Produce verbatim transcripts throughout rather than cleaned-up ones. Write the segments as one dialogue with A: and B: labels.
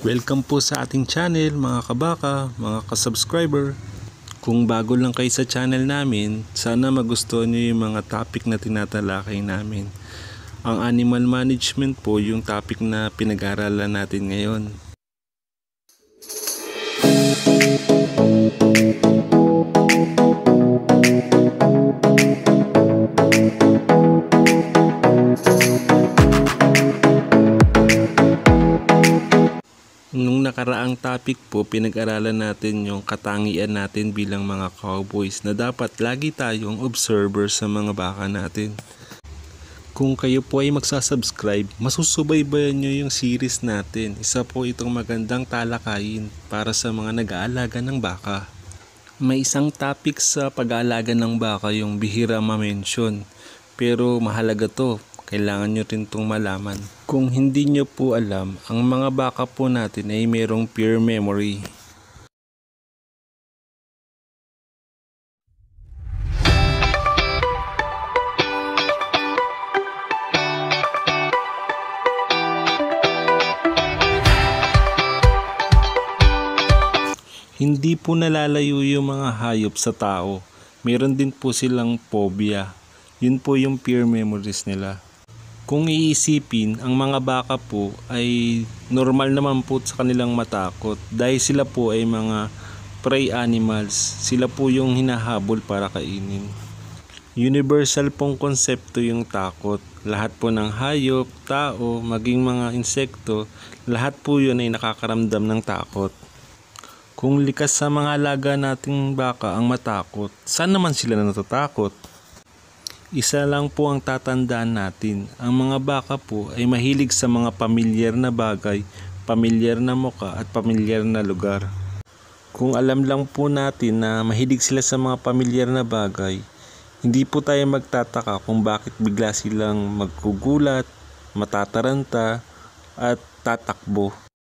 A: Welcome po sa ating channel mga kabaka, mga kasubscriber. Kung bago lang kayo sa channel namin, sana magustuhan nyo yung mga topic na tinatalakay namin. Ang animal management po yung topic na pinag-aralan natin ngayon. Nung nakaraang topic po, pinag-aralan natin yung katangian natin bilang mga cowboys na dapat lagi tayong observer sa mga baka natin. Kung kayo po ay magsasubscribe, masusubaybayan nyo yung series natin. Isa po itong magandang talakayin para sa mga nag-aalaga ng baka. May isang topic sa pag-aalaga ng baka yung bihira ma-mention, pero mahalaga to. Kailangan nyo rin itong malaman. Kung hindi nyo po alam, ang mga baka po natin ay mayroong peer memory. Hindi po nalalayo yung mga hayop sa tao. Meron din po silang phobia. Yun po yung peer memories nila. Kung iisipin, ang mga baka po ay normal naman po sa kanilang matakot dahil sila po ay mga prey animals. Sila po yung hinahabol para kainin. Universal pong konsepto yung takot. Lahat po ng hayop, tao, maging mga insekto, lahat po yun ay nakakaramdam ng takot. Kung likas sa mga alaga nating baka ang matakot, saan naman sila natatakot? Isa lang po ang tatandaan natin, ang mga baka po ay mahilig sa mga pamilyar na bagay, pamilyar na muka at pamilyar na lugar. Kung alam lang po natin na mahilig sila sa mga pamilyar na bagay, hindi po tayo magtataka kung bakit bigla silang magkugulat, matataranta at tatakbo.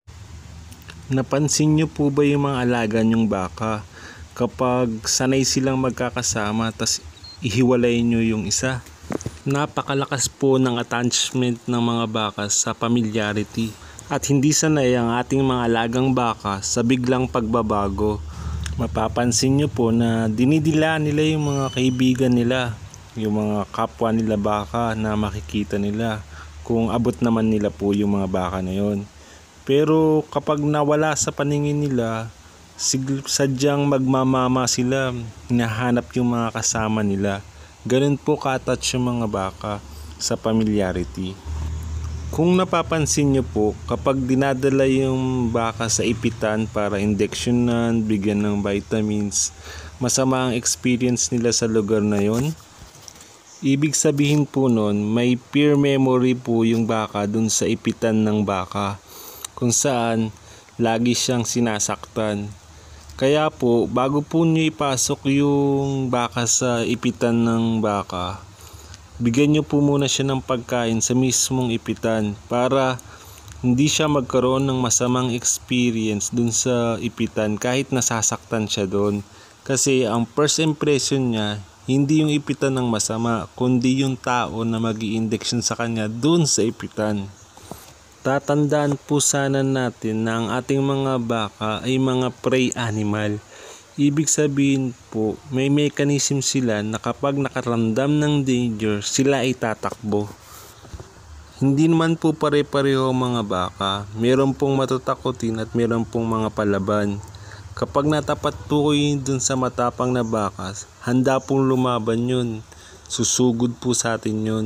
A: Napansin niyo po ba yung mga alaga niyong baka kapag sanay silang magkakasama tas ihiwalay nyo yung isa? Napakalakas po ng attachment ng mga baka sa familiarity at hindi sanay ang ating mga alagang baka sa biglang pagbabago. Mapapansin nyo po na dinidila nila yung mga kaibigan nila, yung mga kapwa nila baka na makikita nila kung abot naman nila po yung mga baka na yon. Pero kapag nawala sa paningin nila, sadyang magmamama sila, hinahanap yung mga kasama nila. Ganun po ka-attach yung mga baka sa familiarity. Kung napapansin nyo po, kapag dinadala yung baka sa ipitan para injeksyonan, bigyan ng vitamins, masama ang experience nila sa lugar na yon. Ibig sabihin po nun, may peer memory po yung baka dun sa ipitan ng baka, kung saan lagi siyang sinasaktan. Kaya po, bago po nyo ipasok yung baka sa ipitan ng baka, bigyan nyo po muna siya ng pagkain sa mismong ipitan para hindi siya magkaroon ng masamang experience dun sa ipitan kahit nasasaktan siya doon. Kasi ang first impression niya, hindi yung ipitan ng masama, kundi yung tao na mag-i-injection sa kanya dun sa ipitan. Tatandaan po sana natin na ang ating mga baka ay mga prey animal. Ibig sabihin po, may mechanism sila na kapag nakaramdam ng danger, sila ay tatakbo. Hindi naman po pare-pareho mga baka. Meron pong matatakotin at meron pong mga palaban. Kapag natapat po kayo dun sa matapang na bakas, handa pong lumaban yun. Susugod po sa atin yun.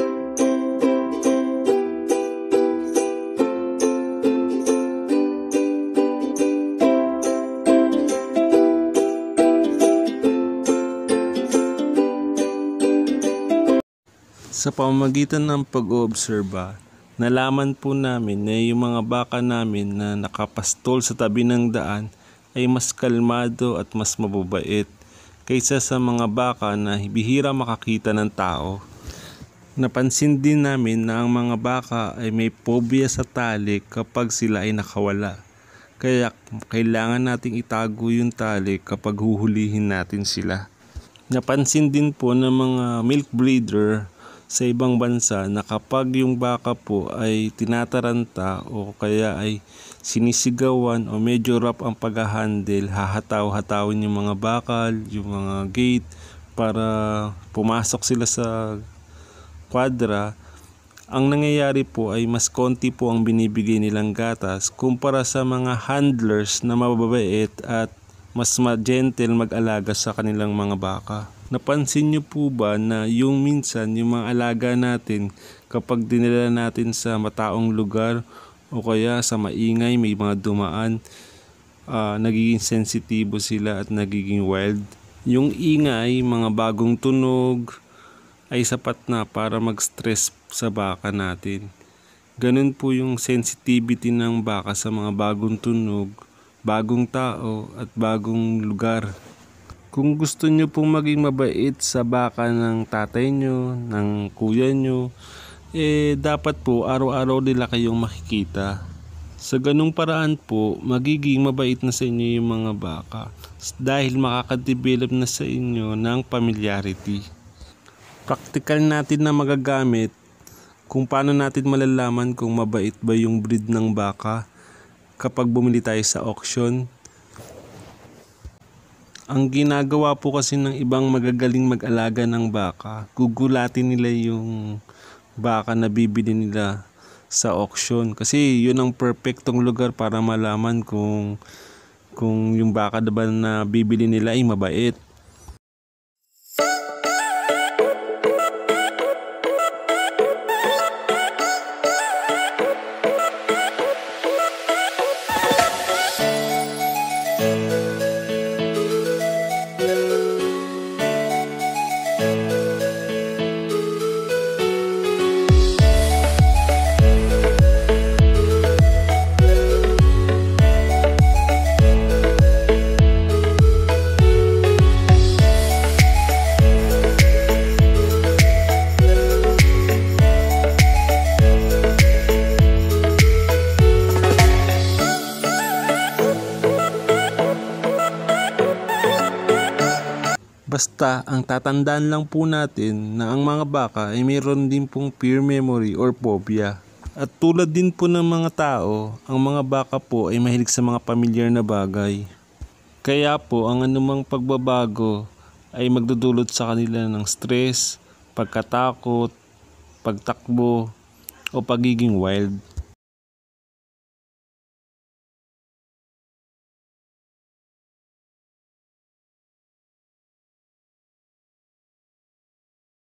A: Sa pamamagitan ng pag-oobserba, nalaman po namin na yung mga baka namin na nakapastol sa tabi ng daan ay mas kalmado at mas mababait kaysa sa mga baka na bihira makakita ng tao. Napansin din namin na ang mga baka ay may phobia sa tali kapag sila ay nakawala. Kaya kailangan nating itago yung tali kapag huhulihin natin sila. Napansin din po ng mga milk breeder sa ibang bansa na kapag yung baka po ay tinataranta o kaya ay sinisigawan o medyo rough ang pag-handle, hahataw-hatawin yung mga bakal, yung mga gate para pumasok sila sa kwadra. Ang nangyayari po ay mas konti po ang binibigay nilang gatas kumpara sa mga handlers na mababait at mas ma-gentle mag-alaga sa kanilang mga baka. Napansin niyo po ba na yung minsan yung mga alaga natin kapag dinala natin sa mataong lugar o kaya sa maingay, may mga dumaan, uh, nagiging sensitibo sila at nagiging wild. Yung ingay, mga bagong tunog ay sapat na para mag-stress sa baka natin. Ganun po yung sensitivity ng baka sa mga bagong tunog, bagong tao at bagong lugar. Kung gusto nyo pong maging mabait sa baka ng tatay nyo, ng kuya nyo, eh dapat po araw-araw nila kayong makikita. Sa ganung paraan po, magiging mabait na sa inyo yung mga baka dahil makakadevelop na sa inyo ng familiarity. Practical natin na magagamit kung paano natin malalaman kung mabait ba yung breed ng baka kapag bumili tayo sa auction. Ang ginagawa po kasi ng ibang magagaling mag-alaga ng baka, gugulatin nila yung baka na bibili nila sa auction. Kasi yun ang perfectong lugar para malaman kung, kung yung baka ba na bibili nila ay mabait. Basta ang tatandaan lang po natin na ang mga baka ay mayroon din pong fear memory or phobia. At tulad din po ng mga tao, ang mga baka po ay mahilig sa mga pamilyar na bagay. Kaya po ang anumang pagbabago ay magdudulot sa kanila ng stress, pagkatakot, pagtakbo o pagiging wild.